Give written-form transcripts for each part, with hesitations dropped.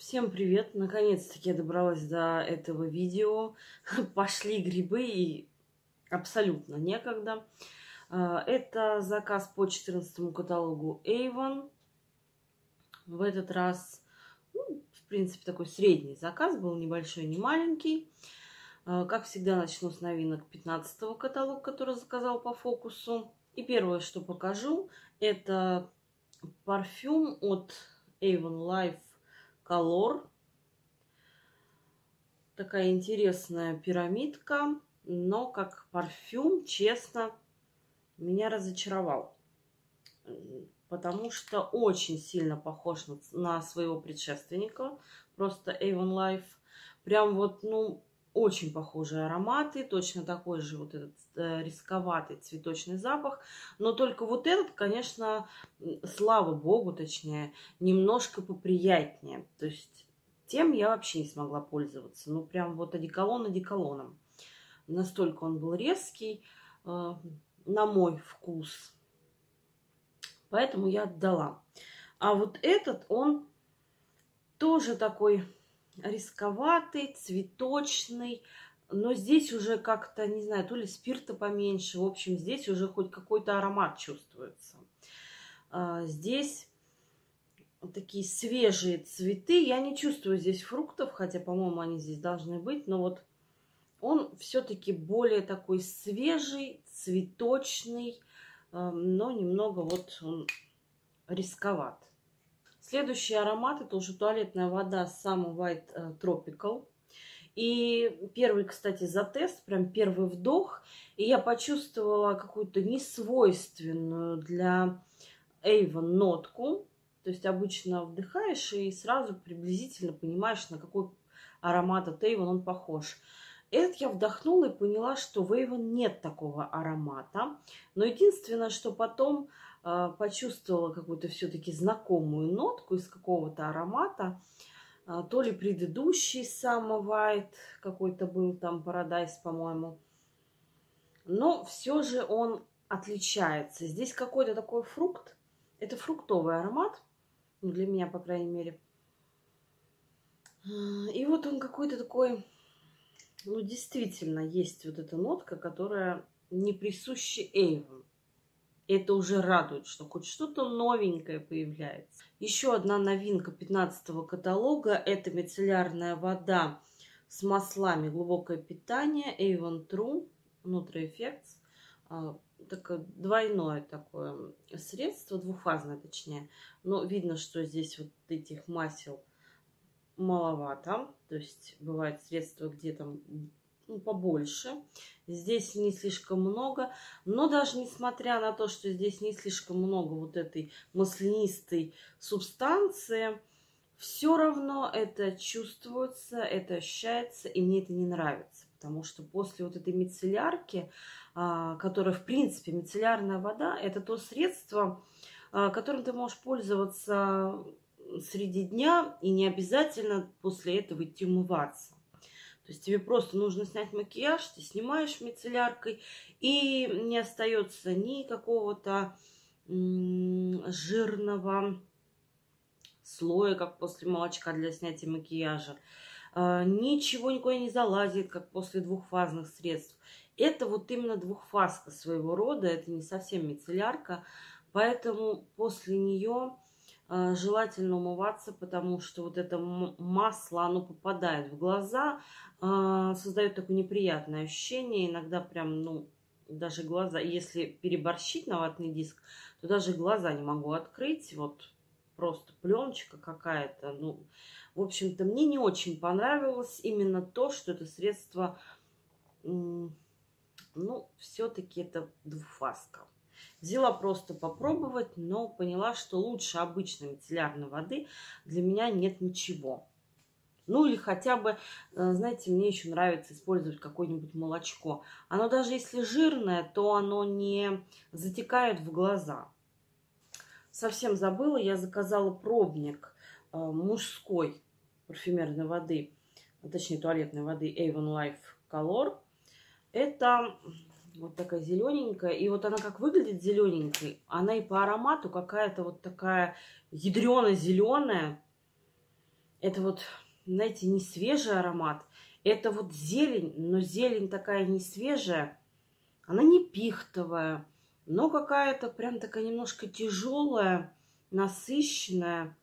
Всем привет! Наконец-таки я добралась до этого видео. Пошли грибы и абсолютно некогда. Это заказ по 14 каталогу Avon. В этот раз, в принципе, такой средний заказ был, небольшой, не маленький. Как всегда, начну с новинок 15 каталога, который заказал по фокусу. И первое, что покажу, это парфюм от Avon Life Color. Такая интересная пирамидка, но как парфюм, честно, меня разочаровал. Потому что очень сильно похож на своего предшественника, просто Avon Life. Прям вот, очень похожие ароматы, точно такой же вот этот рисковатый цветочный запах. Но только вот этот, конечно, слава богу, точнее, немножко поприятнее. То есть тем я вообще не смогла пользоваться. Ну, прям вот одеколон одеколоном. Настолько он был резкий, на мой вкус. Поэтому я отдала. А вот этот, он тоже такой рисковатый, цветочный. Но здесь уже как-то, не знаю, то ли спирта поменьше. В общем, здесь уже хоть какой-то аромат чувствуется. Здесь такие свежие цветы. Я не чувствую здесь фруктов, хотя, по-моему, они здесь должны быть. Но вот он все-таки более такой свежий, цветочный, но немного вот он рисковат. Следующий аромат — это уже туалетная вода Summer White Tropical. И первый, кстати, за тест, прям первый вдох, и я почувствовала какую-то несвойственную для Avon нотку. То есть обычно вдыхаешь и сразу приблизительно понимаешь, на какой аромат от Avon он похож. Этот я вдохнула и поняла, что в Avon нет такого аромата. Но единственное, что потом почувствовала какую-то все-таки знакомую нотку из какого-то аромата. То ли предыдущий Summer White какой-то был, там Paradise, по-моему. Но все же он отличается. Здесь какой-то такой фрукт. Это фруктовый аромат. Ну, для меня, по крайней мере. И вот он какой-то такой... Ну, действительно, есть вот эта нотка, которая не присуща Avon. Это уже радует, что хоть что-то новенькое появляется. Еще одна новинка 15 каталога – это мицеллярная вода с маслами глубокое питание Avon True Nutri Effects. Такое двойное такое средство, двухфазное точнее. Но видно, что здесь вот этих масел маловато. То есть бывают средства, где там побольше. Здесь не слишком много. Но даже несмотря на то, что здесь не слишком много вот этой маслянистой субстанции, все равно это чувствуется, это ощущается, и мне это не нравится. Потому что после вот этой мицеллярки, которая, в принципе, мицеллярная вода, это то средство, которым ты можешь пользоваться среди дня и не обязательно после этого идти умываться. То есть тебе просто нужно снять макияж, ты снимаешь мицелляркой, и не остается ни какого-то жирного слоя, как после молочка для снятия макияжа. Ничего никуда не залазит, как после двухфазных средств. Это вот именно двухфазка своего рода, это не совсем мицеллярка, поэтому после нее желательно умываться, потому что вот это масло, оно попадает в глаза, создает такое неприятное ощущение. Иногда прям, даже глаза, если переборщить на ватный диск, то даже глаза не могу открыть. Вот просто пленочка какая-то. В общем-то, мне не очень понравилось именно то, что это средство, все-таки это двухфазка. Взяла просто попробовать, но поняла, что лучше обычной мицеллярной воды для меня нет ничего. Или хотя бы, знаете, мне еще нравится использовать какое-нибудь молочко. Оно даже если жирное, то оно не затекает в глаза. Совсем забыла, я заказала пробник мужской парфюмерной воды, точнее туалетной воды Avon Life Color. Это вот такая зелененькая. И вот она как выглядит зелененькой, она и по аромату какая-то вот такая ядрено-зеленая. Это вот, знаете, не свежий аромат. Это вот зелень, но зелень такая не свежая. Она не пихтовая, но какая-то прям такая немножко тяжелая, насыщенная.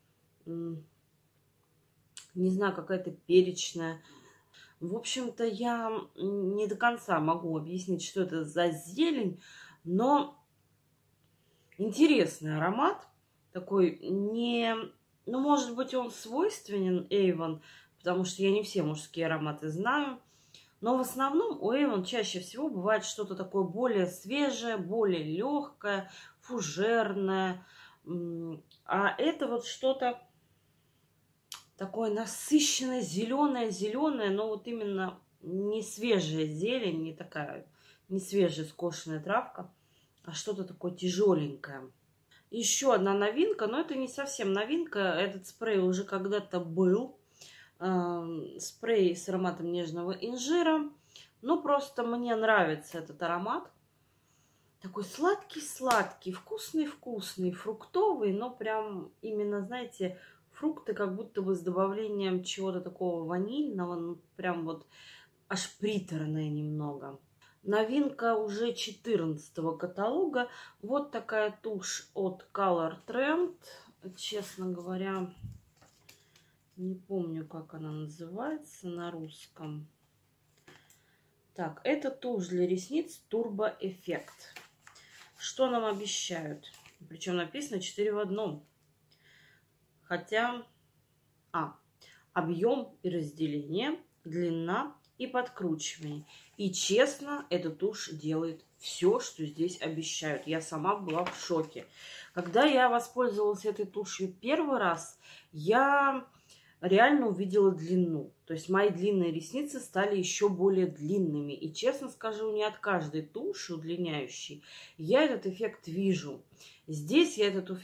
Не знаю, какая-то перечная. В общем-то, я не до конца могу объяснить, что это за зелень, но интересный аромат. Такой не... Ну, может быть, он свойственен Avon, потому что я не все мужские ароматы знаю. Но в основном у Avon чаще всего бывает что-то такое более свежее, более легкое, фужерное. А это вот что-то такое насыщенное, зеленое, но вот именно не свежая зелень, не такая, не свежая скошенная травка, а что-то такое тяжеленькое. Еще одна новинка, но это не совсем новинка, этот спрей уже когда-то был. Спрей с ароматом нежного инжира. Ну, просто мне нравится этот аромат. Такой сладкий-сладкий, вкусный-вкусный, фруктовый, но прям именно, знаете, фрукты как будто бы с добавлением чего-то такого ванильного, ну, прям вот аж приторное немного. Новинка уже 14-го каталога. Вот такая тушь от Color Trend. Честно говоря, не помню, как она называется на русском. Так, это тушь для ресниц Turbo Effect. Что нам обещают? Причем написано 4 в одном. Хотя... объем и разделение, длина и подкручивание. И честно, эта тушь делает все, что здесь обещают. Я сама была в шоке. Когда я воспользовалась этой тушью первый раз, я реально увидела длину. То есть мои длинные ресницы стали еще более длинными. И честно скажу, не от каждой туши удлиняющей я этот эффект вижу. Здесь я этот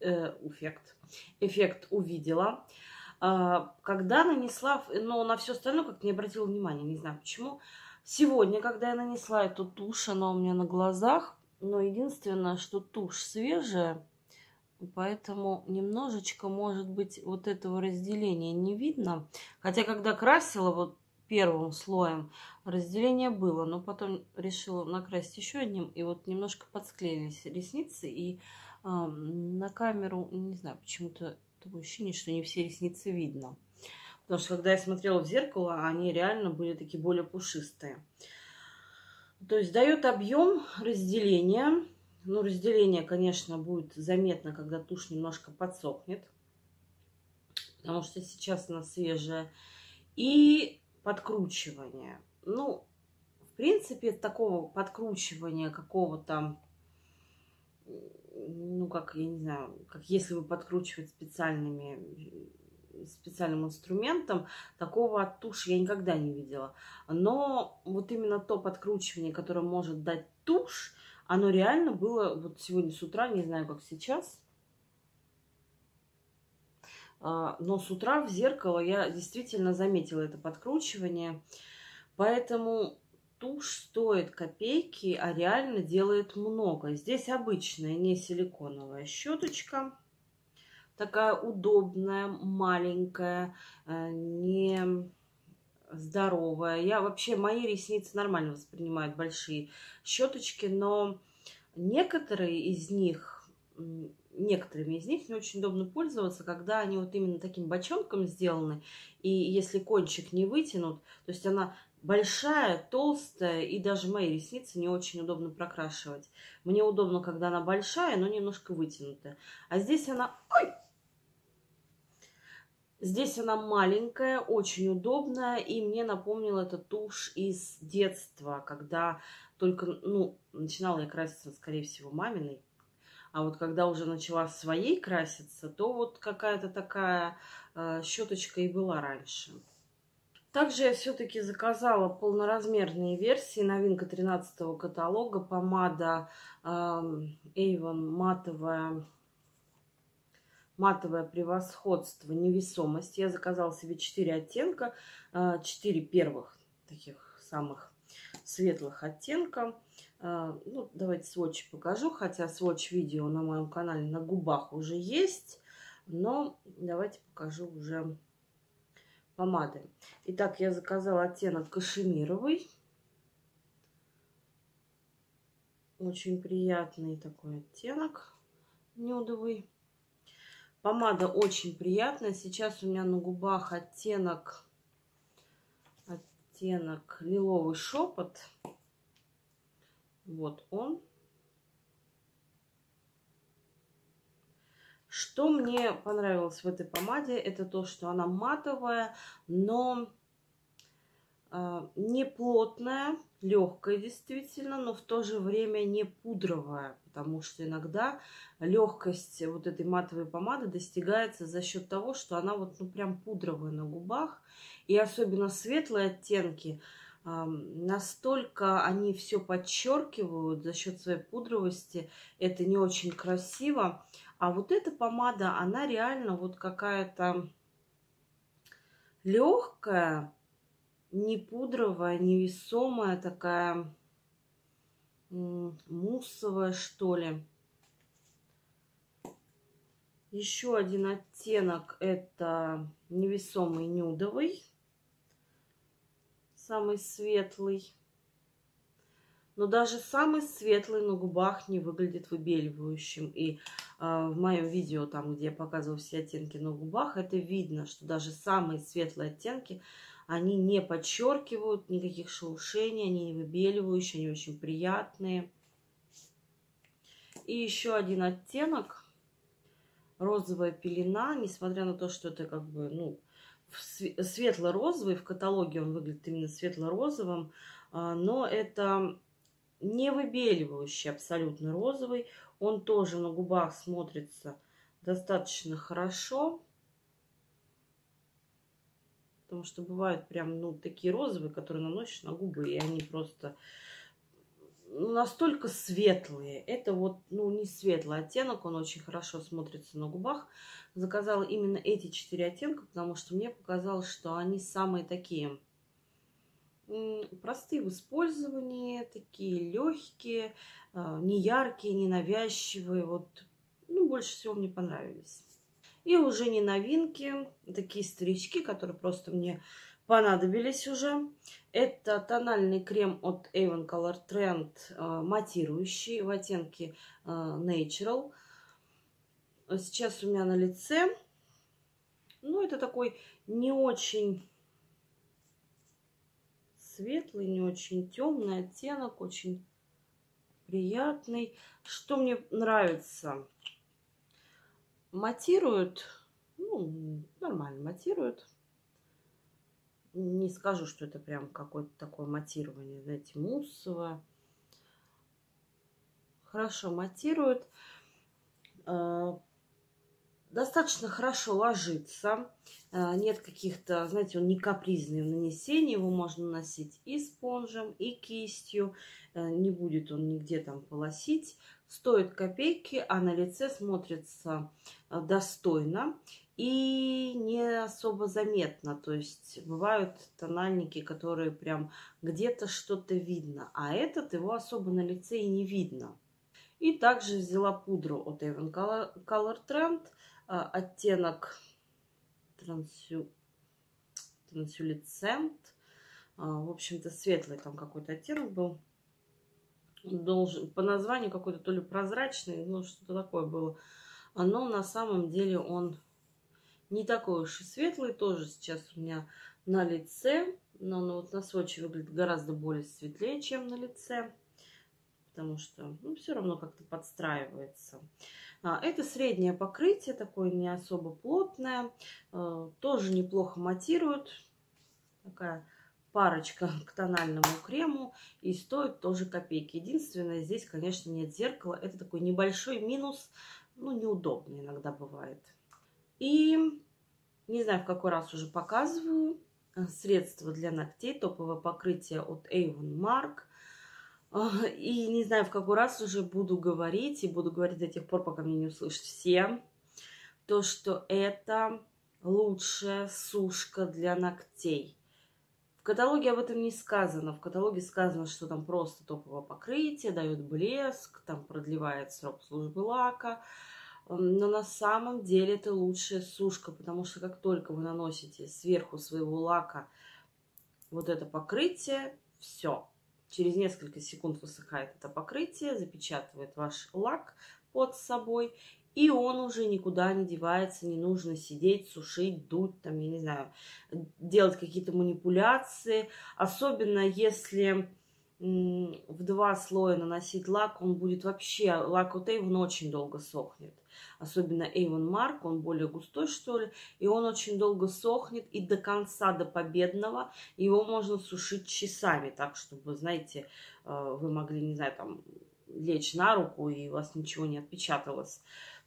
эффект увидела. Когда нанесла, но на все остальное как-то не обратила внимания, не знаю почему. Сегодня, когда я нанесла эту тушь, она у меня на глазах, но единственное, что тушь свежая, поэтому немножечко, может быть, вот этого разделения не видно. Хотя, когда красила вот первым слоем, разделение было, но потом решила накрасить еще одним, и вот немножко подсклеились ресницы, и на камеру, не знаю, почему-то такое ощущение, что не все ресницы видно. Потому что когда я смотрела в зеркало, они реально были такие более пушистые. То есть дает объем разделения. Ну, разделение, конечно, будет заметно, когда тушь немножко подсохнет. Потому что сейчас она свежая. И подкручивание. Ну, в принципе, такого подкручивания какого-то... Ну, как, я не знаю, как если вы подкручивать специальным инструментом, такого от туши я никогда не видела. Но вот именно то подкручивание, которое может дать тушь, оно реально было вот сегодня с утра, не знаю, как сейчас, но с утра в зеркало я действительно заметила это подкручивание. Поэтому тушь стоит копейки, а реально делает много. Здесь обычная, не силиконовая щеточка. Такая удобная, маленькая, не здоровая. Я вообще, мои ресницы нормально воспринимают большие щеточки, но некоторыми из них не очень удобно пользоваться, когда они вот именно таким бочонком сделаны. И если кончик не вытянут, то есть она большая, толстая, и даже мои ресницы не очень удобно прокрашивать. Мне удобно, когда она большая, но немножко вытянутая. А здесь она... Ой! Здесь она маленькая, очень удобная, и мне напомнила эта тушь из детства, когда только, ну, начинала я краситься, скорее всего, маминой. А вот когда уже начала своей краситься, то вот какая-то такая щеточка и была раньше. Также я все-таки заказала полноразмерные версии. Новинка 13-го каталога. Помада Avon матовое превосходство, невесомость. Я заказала себе 4 оттенка. 4 первых таких самых светлых оттенка. Ну, давайте сводч покажу. Хотя сводч видео на моем канале на губах уже есть. Но давайте покажу уже помады. Итак, я заказала оттенок кашемировый. Очень приятный такой оттенок нюдовый. Помада очень приятная. Сейчас у меня на губах оттенок лиловый шепот. Вот он. Что мне понравилось в этой помаде, это то, что она матовая, но не плотная, легкая действительно, но в то же время не пудровая, потому что иногда легкость вот этой матовой помады достигается за счет того, что она вот ну прям пудровая на губах, и особенно светлые оттенки настолько они все подчеркивают за счет своей пудровости, это не очень красиво. А вот эта помада, она реально вот какая-то легкая, не пудровая, невесомая, такая муссовая, что ли. Еще один оттенок — это невесомый нюдовый, самый светлый. Но даже самый светлый на губах не выглядит выбеливающим. И в моем видео, там, где я показываю все оттенки на губах, это видно, что даже самые светлые оттенки, они не подчеркивают никаких шелушений, они не выбеливающие, они очень приятные. И еще один оттенок розовая пелена, несмотря на то, что это как бы, ну, светло-розовый, в каталоге он выглядит именно светло-розовым, но это не выбеливающий, абсолютно розовый. Он тоже на губах смотрится достаточно хорошо. Потому что бывают прям, ну, такие розовые, которые наносишь на губы, и они просто настолько светлые. Это вот, ну, не светлый оттенок, он очень хорошо смотрится на губах. Заказала именно эти 4 оттенка, потому что мне показалось, что они самые такие простые в использовании, такие легкие, не яркие, не навязчивые. Вот, ну, больше всего мне понравились. И уже не новинки, такие старички, которые просто мне понадобились уже. Это тональный крем от Avon Color Trend, матирующий в оттенке Natural. Сейчас у меня на лице. Ну, это такой не очень светлый, не очень темный оттенок, очень приятный. Что мне нравится? Матирует, ну, нормально матирует. Не скажу, что это прям какое-то такое матирование, знаете, муссовое. Хорошо матирует. Достаточно хорошо ложится. Нет каких-то, знаете, он не капризный в нанесении. Его можно наносить и спонжем, и кистью. Не будет он нигде там полосить. Стоит копейки, а на лице смотрится достойно и не особо заметно. То есть бывают тональники, которые прям где-то что-то видно, а этот его особо на лице и не видно. И также взяла пудру от Avon Color Trend, оттенок трансюлицент. В общем-то, светлый там какой-то оттенок был. Должен, по названию какой-то то ли прозрачный, ну что-то такое было. Но на самом деле он не такой уж и светлый. Тоже сейчас у меня на лице. Но он вот на сводче выглядит гораздо более светлее, чем на лице. Потому что, ну, все равно как-то подстраивается. Это среднее покрытие, такое не особо плотное. Тоже неплохо матирует. Такая парочка к тональному крему. И стоит тоже копейки. Единственное, здесь, конечно, нет зеркала. Это такой небольшой минус. Ну, неудобно иногда бывает. И, не знаю, в какой раз уже показываю. Средство для ногтей. Топовое покрытие от Avon Mark. И не знаю, в какой раз уже буду говорить, и буду говорить до тех пор, пока меня не услышат все, то, что это лучшая сушка для ногтей. В каталоге об этом не сказано. В каталоге сказано, что там просто топовое покрытие, дает блеск, там продлевает срок службы лака. Но на самом деле это лучшая сушка, потому что как только вы наносите сверху своего лака вот это покрытие, все. Через несколько секунд высыхает это покрытие, запечатывает ваш лак под собой, и он уже никуда не девается, не нужно сидеть, сушить, дуть, там, я не знаю, делать какие-то манипуляции. Особенно если в 2 слоя наносить лак, он будет вообще, лак от Avon очень долго сохнет. Особенно Avon Mark, он более густой, что ли, и он очень долго сохнет, и до конца, до победного, его можно сушить часами, так, чтобы, знаете, вы могли, не знаю, там, лечь на руку, и у вас ничего не отпечаталось.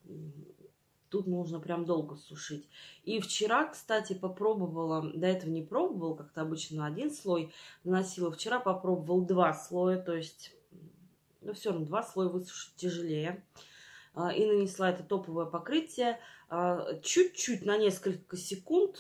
Тут нужно прям долго сушить. И вчера, кстати, попробовала, до этого не пробовала, как-то обычно один слой наносила. Вчера попробовала 2 слоя, то есть, ну, все равно 2 слоя высушить тяжелее. И нанесла это топовое покрытие. Чуть-чуть на несколько секунд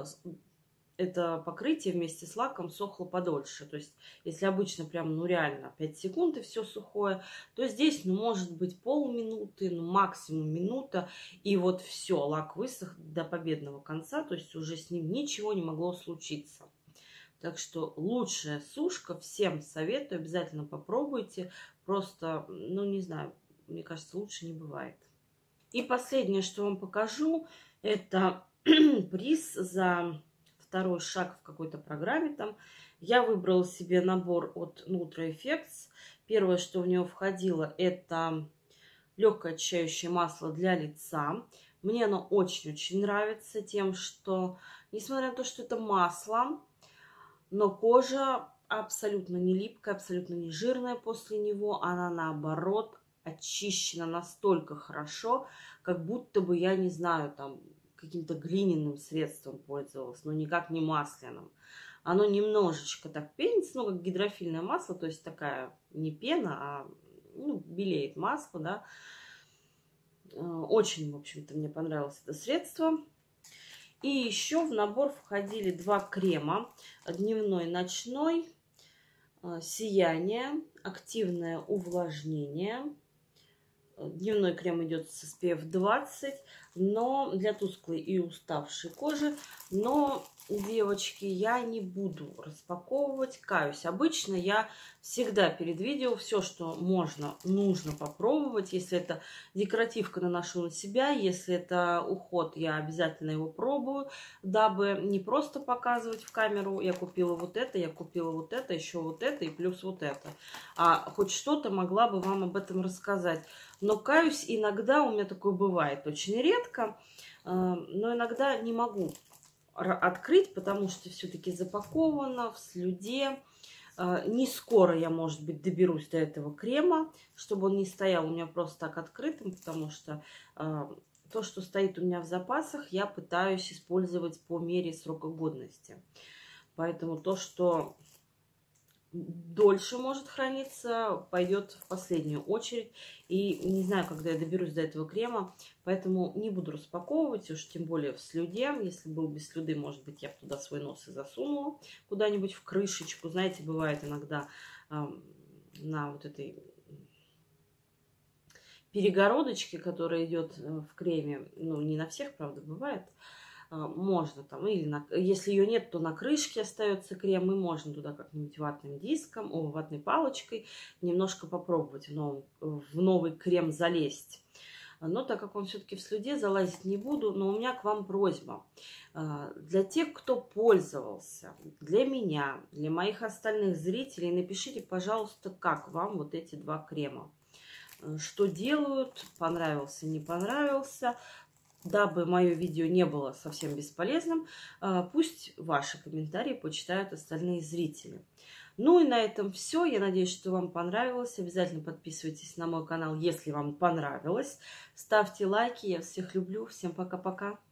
это покрытие вместе с лаком сохло подольше. То есть, если обычно прям, ну, реально 5 секунд и все сухое, то здесь, ну, может быть, полминуты, ну, максимум минута, и вот все, лак высох до победного конца, то есть уже с ним ничего не могло случиться. Так что лучшая сушка, всем советую, обязательно попробуйте. Просто, ну, не знаю, мне кажется, лучше не бывает. И последнее, что вам покажу, это приз за 2-й шаг в какой-то программе. Там я выбрала себе набор от NutraEffects. Первое, что в него входило, это легкое очищающее масло для лица. Мне оно очень-очень нравится тем, что, несмотря на то, что это масло, но кожа абсолютно не липкая, абсолютно не жирная после него. Она, наоборот, очищена настолько хорошо, как будто бы, я не знаю, там, каким-то глиняным средством пользовалась, но никак не масляным. Оно немножечко так пенится, ну, как гидрофильное масло, то есть такая не пена, а, ну, белеет масло, да. Очень, в общем-то, мне понравилось это средство. И еще в набор входили 2 крема. Дневной, ночной, сияние, активное увлажнение. Дневной крем идет с SPF 20, но для тусклой и уставшей кожи. Но, девочки, я не буду распаковывать, каюсь. Обычно я всегда перед видео все, что можно, нужно попробовать. Если это декоративка, наношу на себя. Если это уход, я обязательно его пробую, дабы не просто показывать в камеру: я купила вот это, я купила вот это, еще вот это и плюс вот это. А хоть что-то могла бы вам об этом рассказать. Но каюсь, иногда у меня такое бывает, очень редко, но иногда не могу открыть, потому что все-таки запаковано в слюде. Не скоро я, может быть, доберусь до этого крема, чтобы он не стоял у меня просто так открытым, потому что то, что стоит у меня в запасах, я пытаюсь использовать по мере срока годности. Поэтому то, что дольше может храниться, пойдет в последнюю очередь. И не знаю, когда я доберусь до этого крема, поэтому не буду распаковывать, уж тем более в слюде. Если был без слюды, может быть, я бы туда свой нос и засунула куда-нибудь в крышечку. Знаете, бывает иногда на вот этой перегородочке, которая идет в креме, ну, не на всех, правда, бывает, можно там, или если ее нет, то на крышке остается крем, и можно туда как-нибудь ватным диском, ватной палочкой немножко попробовать в новый крем залезть. Но так как он все-таки в слюде, залазить не буду. Но у меня к вам просьба. Для тех, кто пользовался, для меня, для моих остальных зрителей, напишите, пожалуйста, как вам вот эти 2 крема. Что делают, понравился, не понравился. Дабы мое видео не было совсем бесполезным, пусть ваши комментарии почитают остальные зрители. Ну и на этом все. Я надеюсь, что вам понравилось. Обязательно подписывайтесь на мой канал, если вам понравилось. Ставьте лайки. Я всех люблю. Всем пока-пока.